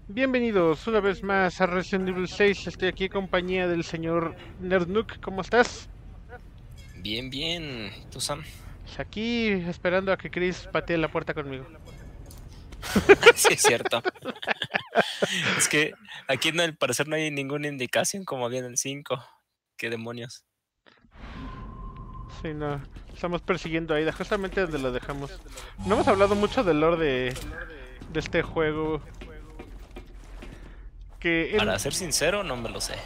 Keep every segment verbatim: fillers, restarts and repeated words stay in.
Bienvenidos una vez más a Resident Evil seis. Estoy aquí en compañía del señor Nerdnook. ¿Cómo estás? Bien, bien. ¿Tú, Sam? Pues aquí esperando a que Chris patee la puerta conmigo. Sí, es cierto. Es que aquí no, al parecer no hay ninguna indicación como había en el cinco. ¿Qué demonios? Sí, no. Estamos persiguiendo a Aida, justamente donde lo dejamos. No hemos hablado mucho del lore de, de este juego. Que en, Para ser sincero, no me lo sé.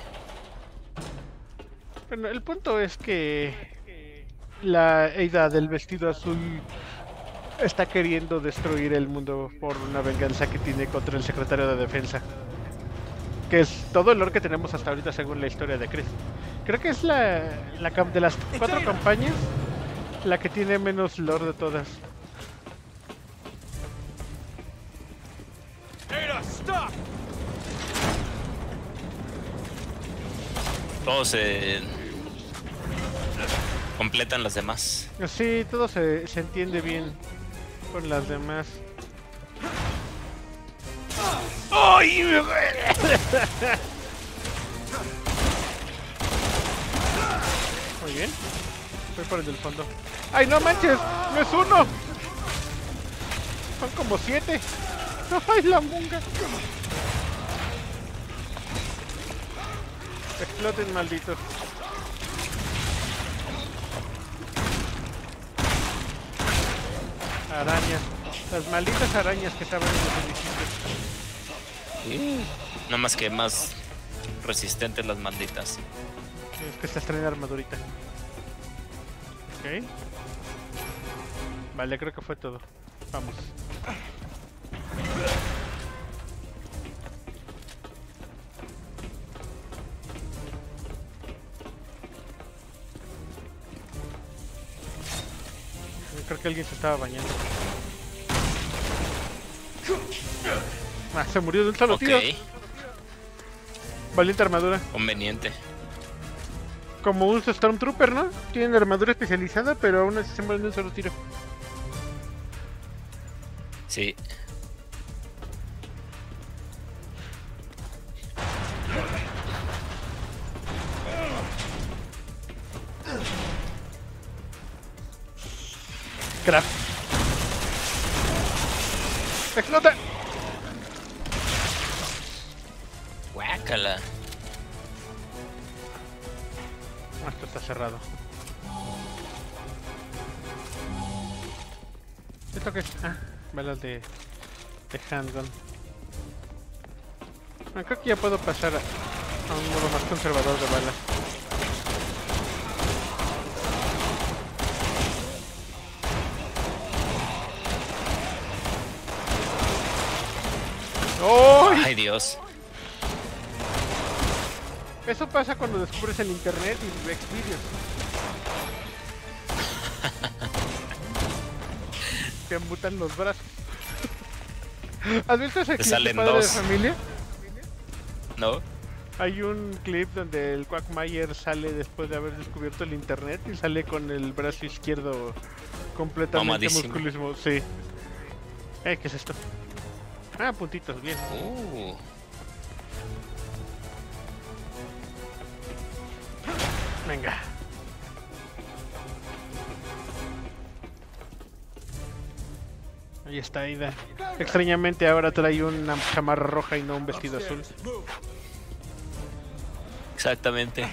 bueno, el punto es que la Aida del vestido azul está queriendo destruir el mundo por una venganza que tiene contra el secretario de defensa. Que es todo el lore que tenemos hasta ahorita según la historia de Chris. Creo que es la, la de las cuatro campañas la que tiene menos lore de todas. Todos se completan las demás. Sí, todo se, se entiende bien con las demás. ¡Ay! Me duele! Muy bien. Voy por el del fondo. ¡Ay, no manches! ¡No es uno! Son como siete. ¡Ay, la munga! Exploten, malditos. Arañas. Las malditas arañas que estaban en los edificios. Nada más que más resistentes las malditas. Es que se estrena armadurita. Ok. Vale, creo que fue todo. Vamos. Creo que alguien se estaba bañando. Ah, se murió de un solo Ok, tiro. Valiente armadura. conveniente. Como un Stormtrooper, ¿no? Tienen armadura especializada, pero aún así se mueren de un solo tiro. Sí. Crap. ¡Explota! Guácala. Ah, esto está cerrado. ¿Esto qué es? Ah, balas de, de handgun. Ah, creo que ya puedo pasar a, a un modo más conservador de balas. ¡Oh! Ay, Dios. Eso pasa cuando descubres el internet y ves vídeos. Te amputan los brazos. ¿Has visto ese Te clip de salen Padre de dos. Familia? ¿No? Hay un clip donde el Quagmire sale después de haber descubierto el internet y sale con el brazo izquierdo completamente Mamadísimo. musculismo. Sí. Eh, ¿qué es esto? Ah, puntitos, bien. Uh. Venga. Ahí está Aida. Extrañamente ahora trae una chamarra roja y no un vestido azul. Exactamente.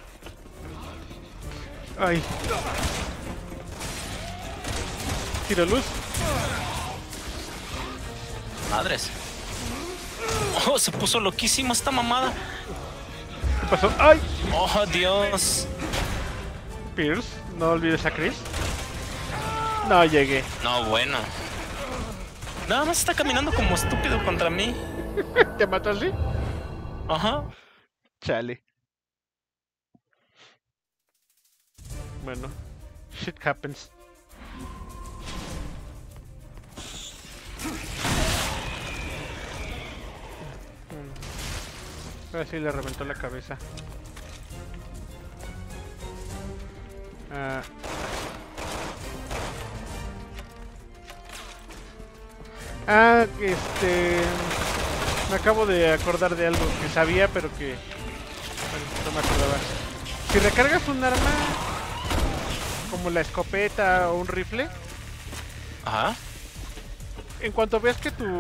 Ay. Tiro luz. Madres. Oh, se puso loquísima esta mamada. ¿Qué pasó? ¡Ay! Oh, Dios. Pierce, no olvides a Chris. No llegué. No, bueno. Nada más está caminando como estúpido contra mí. ¿Te mató así? Ajá. Chale. Bueno, shit happens. Ahora sí le reventó la cabeza. Ah. Ah, este... Me acabo de acordar de algo que sabía, pero que bueno, no me acordaba. Si recargas un arma como la escopeta o un rifle, Ajá. en cuanto veas que tu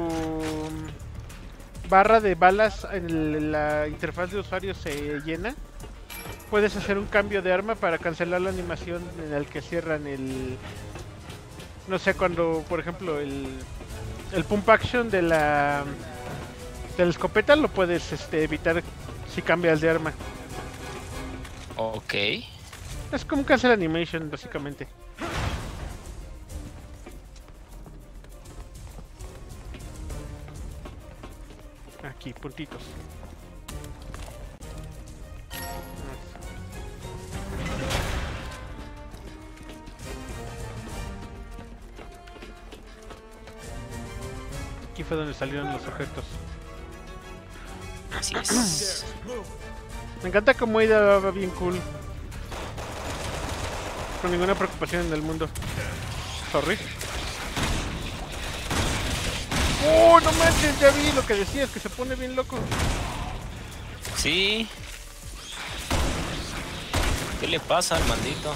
barra de balas en el- la interfaz de usuario se llena, puedes hacer un cambio de arma para cancelar la animación en la que cierran el... No sé, cuando, por ejemplo, el, el pump action de la, de la escopeta lo puedes este, evitar si cambias de arma. Ok. Es como un cancel animation, básicamente. Aquí, puntitos. Aquí fue donde salieron los objetos. Así es. Me encanta cómo Ada va bien cool. Con ninguna preocupación en el mundo. Sorry. ¡Oh, no manches! Ya vi lo que decías, que se pone bien loco. Sí. ¿Qué le pasa al maldito?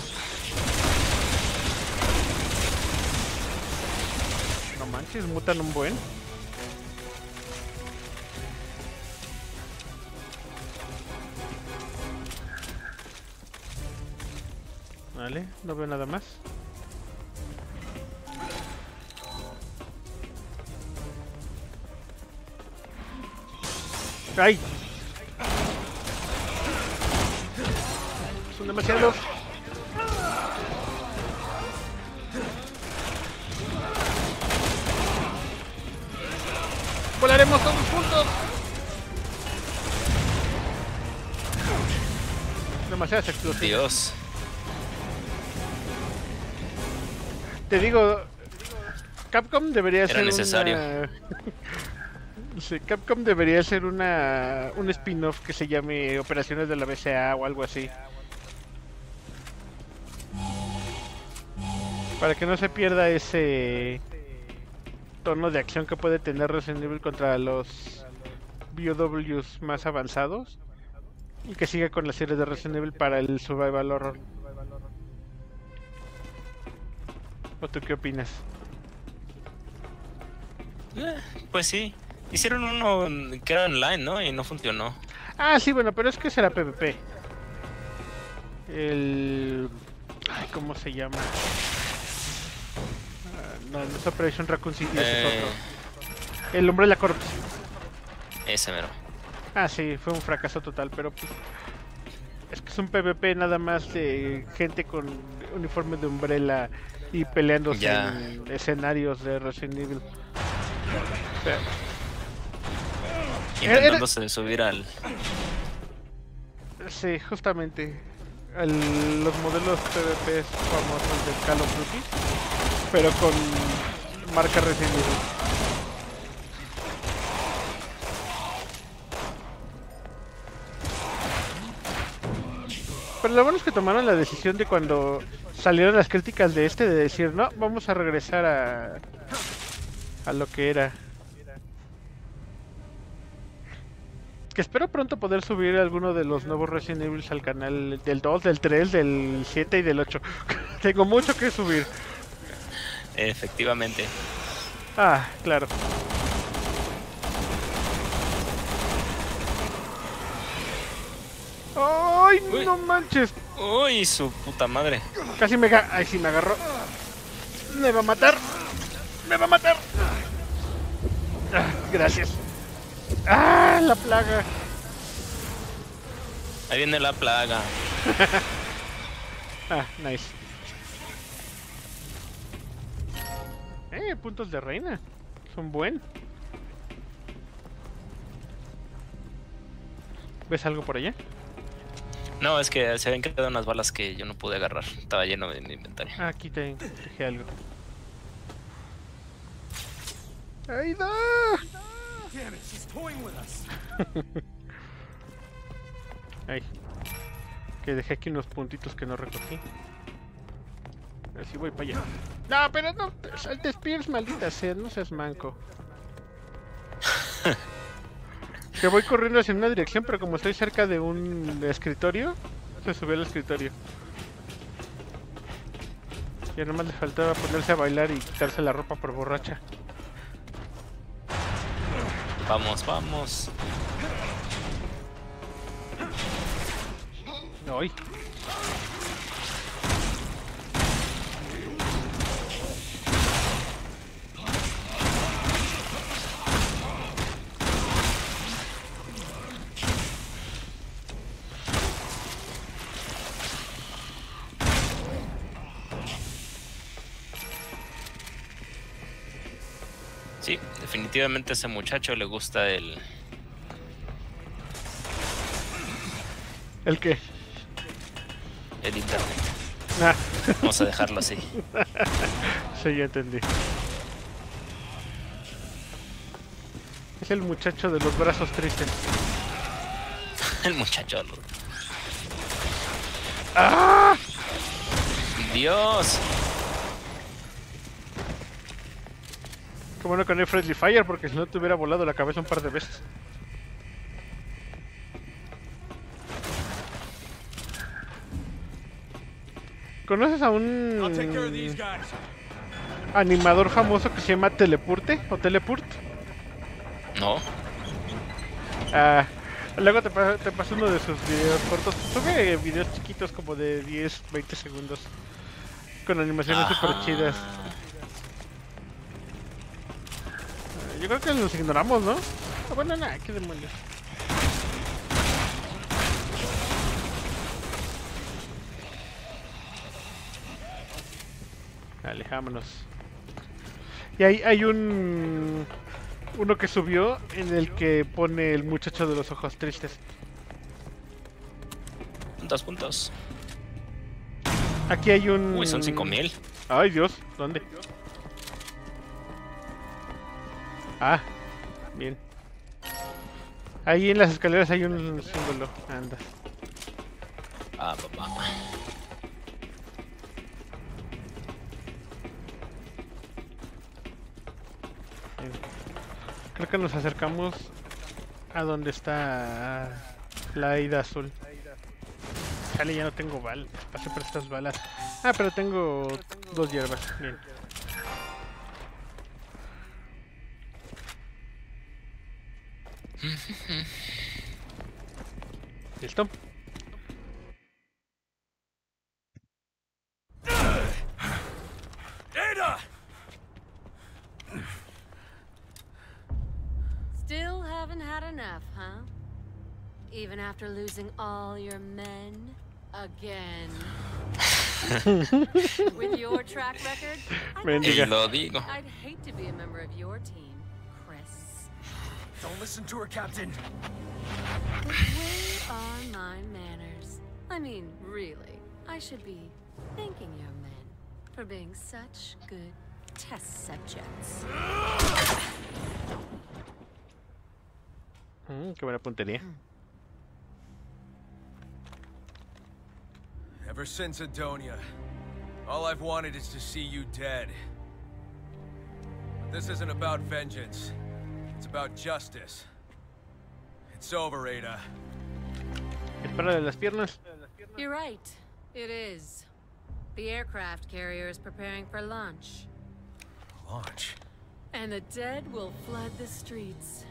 No manches, mutan un buen. Vale, no veo nada más. ¡Ay! Son demasiados. ¡Volaremos todos juntos! Demasiadas explosiones. Dios. Te digo, Capcom debería Era ser necesario. una... Sí, Capcom debería ser una un spin-off que se llame Operaciones de la B C A o algo así. Para que no se pierda ese tono de acción que puede tener Resident Evil contra los B O Ws más avanzados. Y que siga con la serie de Resident Evil para el survival horror. ¿O tú qué opinas? Eh, pues sí. Hicieron uno que era online, ¿no? Y no funcionó. Ah, sí, bueno, pero es que será PvP. El... Ay, ¿cómo se llama? Ah, no, no es Operation Raccoon City, ese Eh, es otro. El Umbrella Corps. Ese mero. Ah, sí, fue un fracaso total, pero pues... Es que es un PvP nada más de gente con uniforme de Umbrella y peleándose Ya. en escenarios de Resident Evil. O sea, Era- Intentándose subir al... sí, justamente. El- los modelos PvP famosos de Call of Duty, pero con marca Resident Evil. Pero lo bueno es que tomaron la decisión de cuando salieron las críticas de este de decir, no, vamos a regresar a, a lo que era. Que espero pronto poder subir alguno de los nuevos Resident Evil al canal del dos, del tres, del siete y del ocho. Tengo mucho que subir. Efectivamente. Ah, claro. ¡Ay, Uy. no manches! Uy, su puta madre. Casi me... ga- Ay, sí, me agarró. Me va a matar. Me va a matar. Ah, gracias. ¡Ah, la plaga! Ahí viene la plaga. Ah, nice. Eh, puntos de reina. Son buen. ¿Ves algo por allá? No, es que se habían quedado unas balas que yo no pude agarrar. Estaba lleno de mi inventario. Ah, aquí te dejé algo. ¡Aida! Ay. Que dejé aquí unos puntitos que no recogí. A ver si voy para allá. No, pero no, salte Spears, maldita sea, no seas manco. Que voy corriendo hacia una dirección, pero como estoy cerca de un escritorio, se subió al escritorio. Ya nomás le faltaba ponerse a bailar y quitarse la ropa por borracha. Vamos, vamos. Ay. Sí, definitivamente a ese muchacho le gusta el... ¿El qué? el internet. Ah. Vamos a dejarlo así. Sí, ya entendí. Es el muchacho de los brazos tristes. El muchacho. ¡Ah! Dios. Qué bueno que no hay Friendly Fire, porque si no te hubiera volado la cabeza un par de veces. ¿Conoces a un animador famoso que se llama Telepurte o Telepurt? No. Ah, luego te, pa te paso uno de sus videos cortos. Sube videos chiquitos como de diez, veinte segundos. Con animaciones super chidas. Yo creo que los ignoramos, ¿no? Ah, bueno, nada, qué demonios. Dale, vámonos. Y hay, hay un... uno que subió en el que pone el muchacho de los ojos tristes. Puntos, puntos. Aquí hay un... Uy, son cinco mil. Ay, Dios, ¿dónde? Ah, bien. Ahí en las escaleras hay un símbolo. Anda. Ah, papá. Bien. Creo que nos acercamos a donde está la Aida azul. Chale, ya no tengo balas. Pasé por estas balas. Ah, pero tengo dos hierbas. Bien. ¿Listo? Ada! Still haven't had enough, huh? Even after losing all your men again. With your track record, Mendiga. Y lo digo. I'd hate to be a member of your team, Chris. Don't listen to her, Captain. But where are my manners? I mean, really, I should be thanking your men for being such good test subjects. Mm, qué buena puntería. Ever since Adonia, all I've wanted is to see you dead. But this isn't about vengeance. It's about justice. It's over, Ada. Espérale las piernas. You're right. It is. The aircraft carrier is preparing for launch. Launch? And the dead will flood the streets.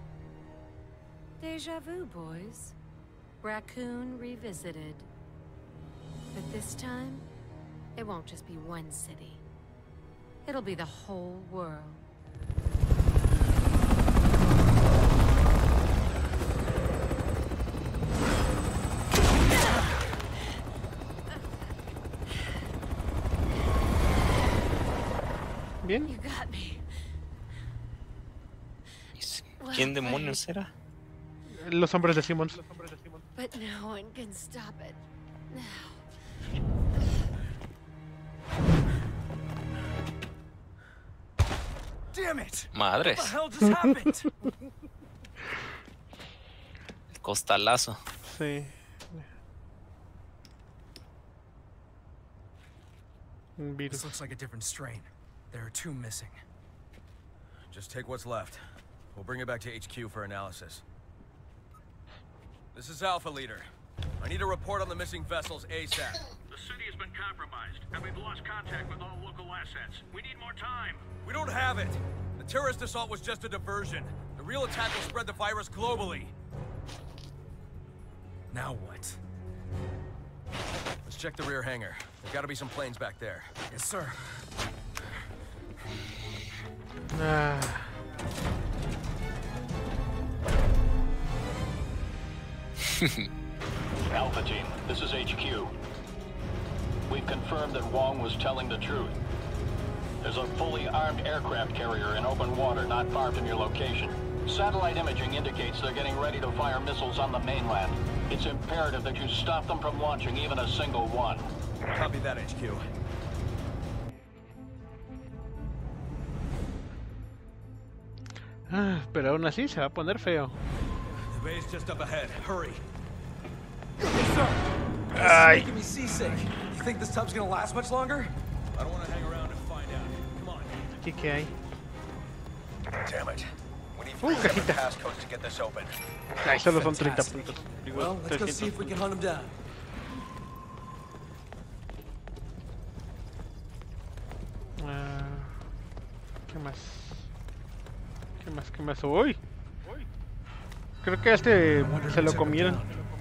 Deja vu, boys. Raccoon revisited. But this time, it won't just be one city. It'll be the whole world. Bien. You got me. ¿Quién demonios era? Los hombres de Simmons. But no one can stop it. Now. Damn it! Madres. What the hell just happened? El costalazo. Sí. Un virus. This looks like a different strain. There are two missing. Just take what's left. We'll bring it back to H Q for analysis. This is Alpha Leader. I need a report on the missing vessels ASAP. The city has been compromised, and we've lost contact with all local assets. We need more time. We don't have it. The terrorist assault was just a diversion. The real attack will spread the virus globally. Now what? Let's check the rear hangar. There's gotta be some planes back there. Yes, sir. Ah. Alpha Team, this is H Q. We've confirmed that Wong was telling the truth. There's a fully armed aircraft carrier in open water not far from your location. Satellite imaging indicates they're getting ready to fire missiles on the mainland. It's imperative that you stop them from launching even a single one. Copy that, H Q. Ah, pero aún así se va a poner feo. The bay's just up ahead. Hurry. Ay. Making me seasick. You think this tub's gonna last much longer? I don't want to hang around and find out. Come on. ¿Qué, qué hay? Damn it. We need Uh, three separate cajita. passcodes to get this open. Ay, solo son treinta Fantastic. puntos. Digo, Well, let's go see trescientos if we can puntos. hunt him down. Ah, ¿qué más? ¿Qué más? ¿Qué más? ¡Uy! Creo que a este se lo comieron.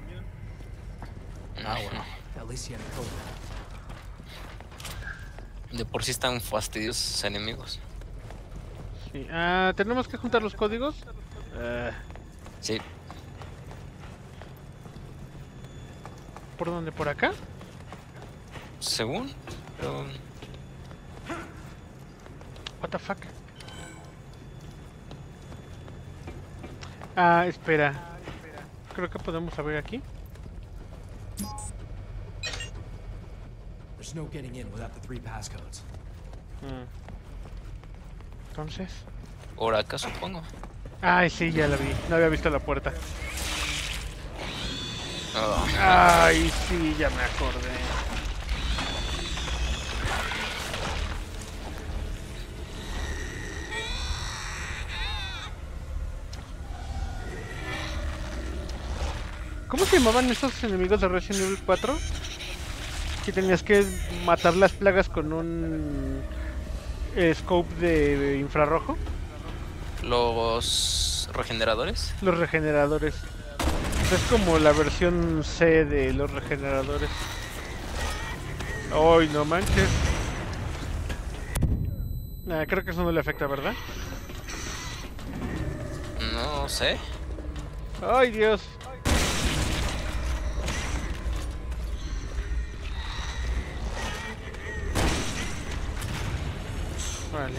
Ah, bueno. At least he had a code. De por sí están fastidiosos sus enemigos. Sí. Ah, ¿tenemos que juntar los códigos? Ah, Sí. ¿por dónde? ¿Por acá? Según. Pero... What the fuck? Ah, espera. Creo que podemos abrir aquí. There's no getting in without the three passcodes. Mm. Entonces. Por acá supongo. Ay, sí, ya la vi. No había visto la puerta. Ah, Ay, sí, ya me acordé. ¿Cómo se llamaban estos enemigos de Resident Evil cuatro? Que tenías que matar las plagas con un eh, scope de infrarrojo. los regeneradores. Los regeneradores. Es como la versión C de los regeneradores. Ay, no manches. Ah, creo que eso no le afecta, ¿verdad? No sé. Ay, Dios. Vale.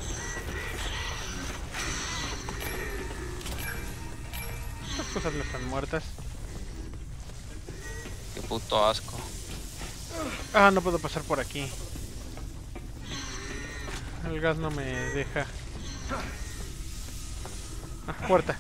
Estas cosas no están muertas. Qué puto asco. Ah, no puedo pasar por aquí. El gas no me deja. Ah, puerta.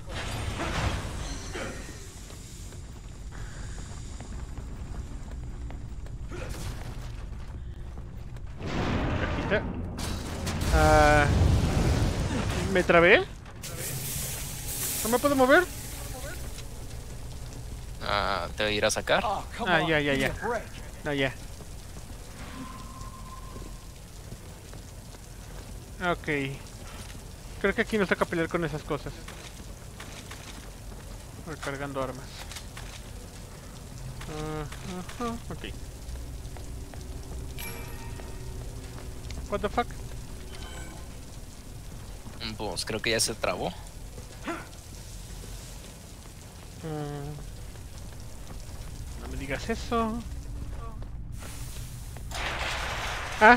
Cajita. Ah, ¿me trabé? ¿No me puedo mover? Ah, ¿te voy a ir a sacar? Oh, come Ah, on. yeah, yeah, give me yeah. a break. No, ya. Ok. Creo que aquí nos toca pelear con esas cosas. Recargando armas. Uh, ajá, ok. What the fuck? Pues creo que ya se trabó. Mm. No me digas eso. Ah.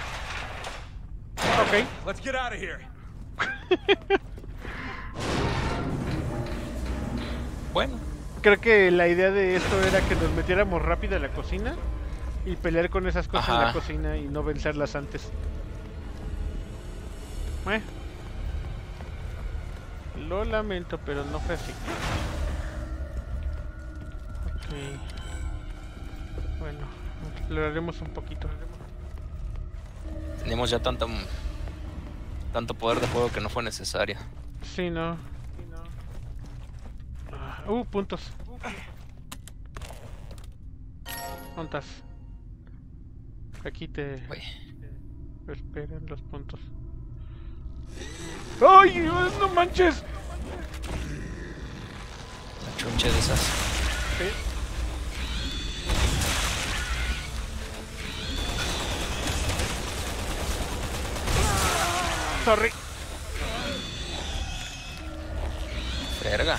Ok. Let's get out of here. Bueno, Creo que la idea de esto era que nos metiéramos rápido a la cocina y pelear con esas cosas en la Ajá. cocina y no vencerlas antes. Eh. Lo lamento, pero no fue así. Ok. Bueno, exploraremos un poquito. tenemos ya tanta, tanto poder de fuego que no fue necesario. Sí, no. Ah, uh, puntos. ¿Dónde estás? Aquí te Uy, esperan los puntos. ¡Ay! ¡No manches! la chunche de esas. Sí. Sorry. Verga.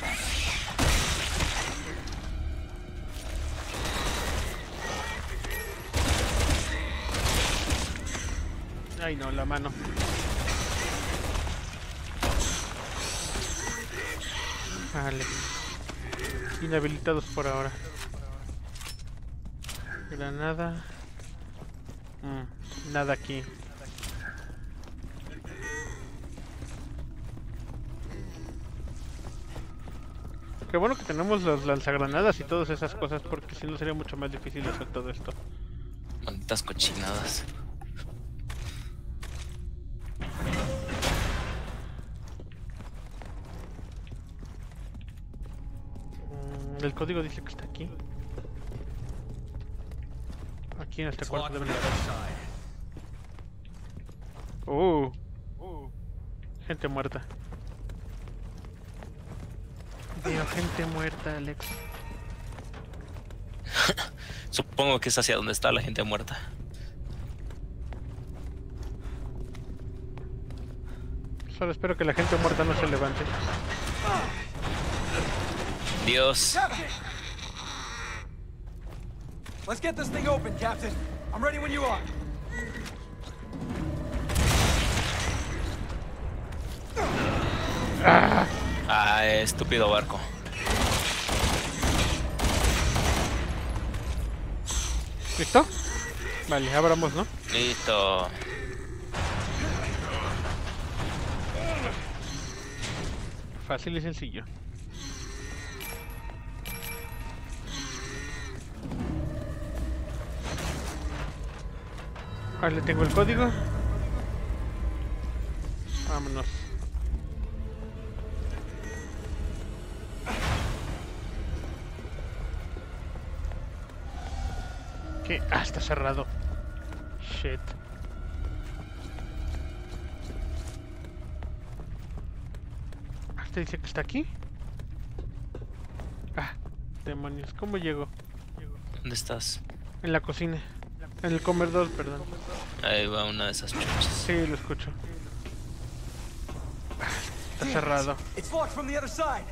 Ay no, la mano. Vale. Inhabilitados por ahora. Granada. Mm, nada aquí. Qué bueno que tenemos los lanzagranadas y todas esas cosas, porque si no sería mucho más difícil hacer todo esto. Malditas cochinadas. Mm, el código dice que está aquí. Aquí en este It's cuarto locked deben from the estar. other side. Oh. Gente muerta. Veo gente muerta, Alex. Supongo que es hacia donde está la gente muerta. Solo espero que la gente muerta no se levante. Dios. Let's get this thing open, Captain. I'm ready when you are. Ah, estúpido barco. ¿Listo? Vale, abramos, ¿no? Listo. Fácil y sencillo. Vale, tengo el código. Vámonos. ¿Qué? Ah, está cerrado. Shit. ¿Este dice que está aquí? Ah, demonios. ¿Cómo llego? ¿Dónde estás? En la cocina. En el comedor, perdón. Ahí va una de esas chunches. Sí, lo escucho. Ah, está cerrado. It's locked from the other side.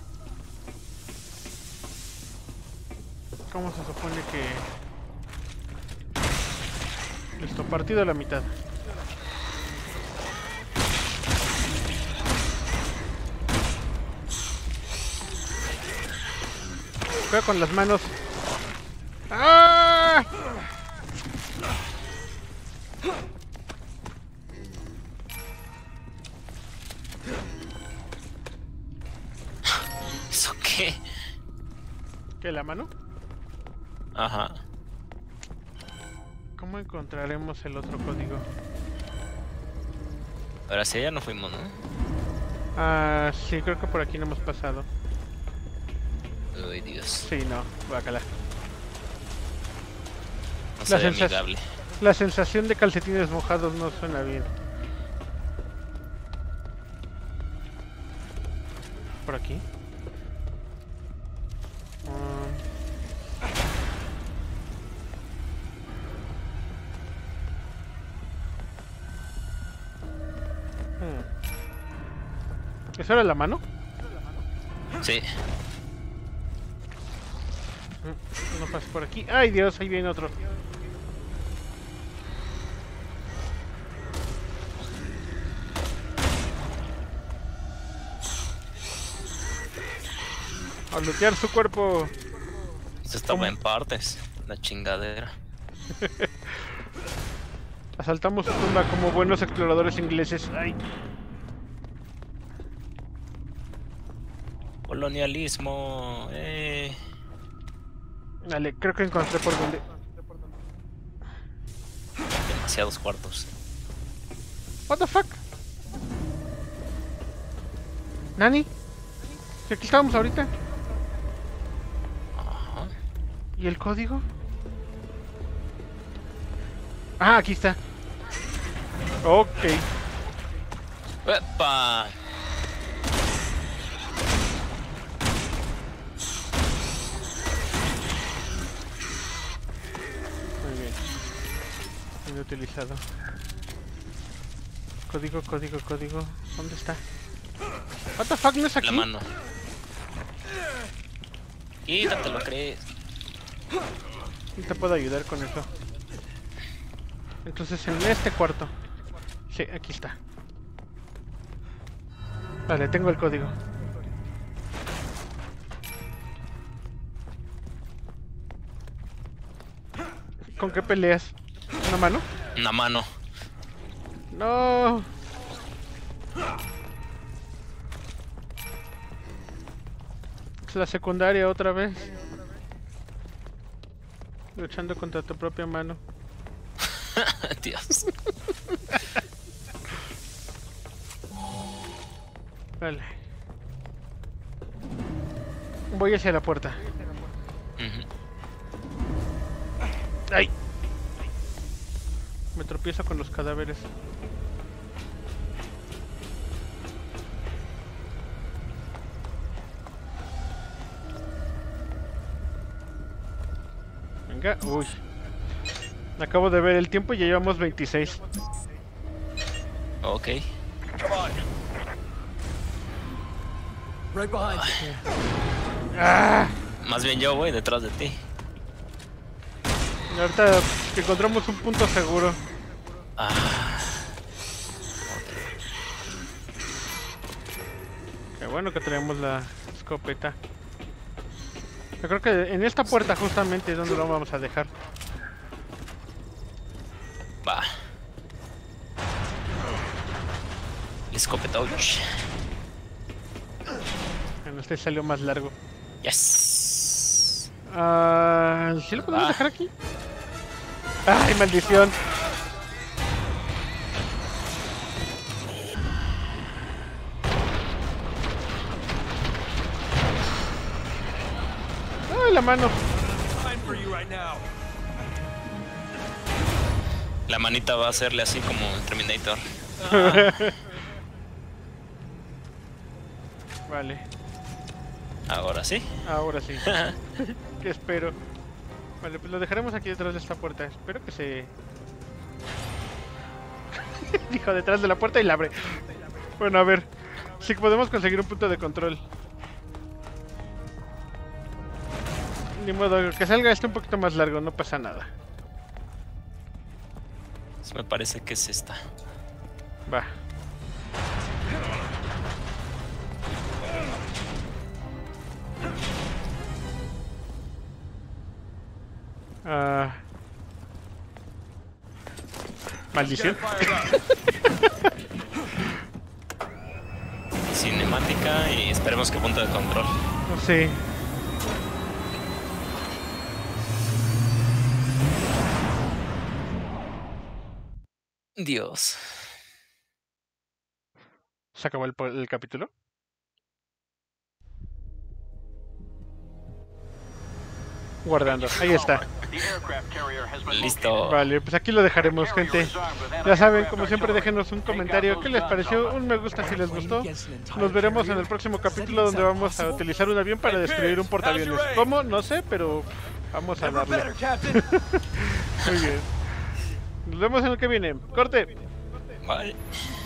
¿Cómo se supone que...? Listo, partido a la mitad. Juega con las manos. ¡Ah! ¿Eso qué? ¿Qué, la mano? Ajá. ¿Cómo encontraremos el otro código? Ahora sí, ya no fuimos, ¿no? Ah, sí, creo que por aquí no hemos pasado. Uy, Dios. Sí, no, guácala. No se ve sensa- amigable. La sensación de calcetines mojados no suena bien. ¿Por aquí? Um, hmm. ¿Eso era la mano? Sí. Mm, No pasa por aquí. ¡Ay, Dios! Ahí viene otro. A lootear su cuerpo. Esto estaba en partes. La chingadera. Asaltamos su tumba como buenos exploradores ingleses. ¡Ay! Colonialismo. Eh. Dale, creo que encontré por donde. Demasiados cuartos. What the fuck? ¿Nani? Si aquí estábamos ahorita. Ajá. ¿Y el código? Ah, aquí está. Ok. ¡Epa! Muy bien. Bien utilizado. Código, código, código. ¿Dónde está? What the fuck, ¿no es aquí? La mano. Quítate, lo crees. No te puedo ayudar con eso. Entonces en este cuarto. Sí, aquí está. Vale, tengo el código. ¿Con qué peleas? ¿Una mano? Una mano. No. Es la secundaria otra vez. Luchando contra tu propia mano. Dios. Vale. Voy hacia la puerta. Ujú. ¡Ay! Me tropiezo con los cadáveres. Venga, uy. Acabo de ver el tiempo y ya llevamos veintiséis. Ok. Come on. Right behind you. ¡Ah! Más bien yo voy detrás de ti. Y ahorita que encontramos un punto seguro. Ah, Qué bueno que traemos la escopeta. Yo creo que en esta puerta justamente es donde lo vamos a dejar. va. El escopetouch. Bueno, este salió más largo. Yes. Ah, ¿sí lo podemos Ah. dejar aquí? ¡Ay, maldición! ¡Ay, la mano! Fine for you right now. La manita va a hacerle así como en Terminator. Vale, Ahora sí. ahora sí. ¿Qué espero? Vale, pues lo dejaremos aquí detrás de esta puerta. Espero que se... Dijo detrás de la puerta y la abre. Bueno, a ver. Sí que podemos conseguir un punto de control. Ni modo, que salga esto un poquito más largo, no pasa nada. Eso me parece que es esta. Va. Ah. Maldición. Cinemática y esperemos que punto de control. Sí. Dios. ¿Se acabó el, po- el capítulo? Guardando. Ahí está. The aircraft carrier has been Listo. Vale, pues aquí lo dejaremos, gente. Ya saben, como siempre, déjenos un comentario. ¿Qué les pareció? Un me gusta si les gustó. Nos veremos en el próximo capítulo donde vamos a utilizar un avión para destruir un portaaviones. ¿Cómo? No sé, pero vamos a Never darle. better, Captain. Muy bien. Nos vemos en el que viene. ¡Corte! Bye.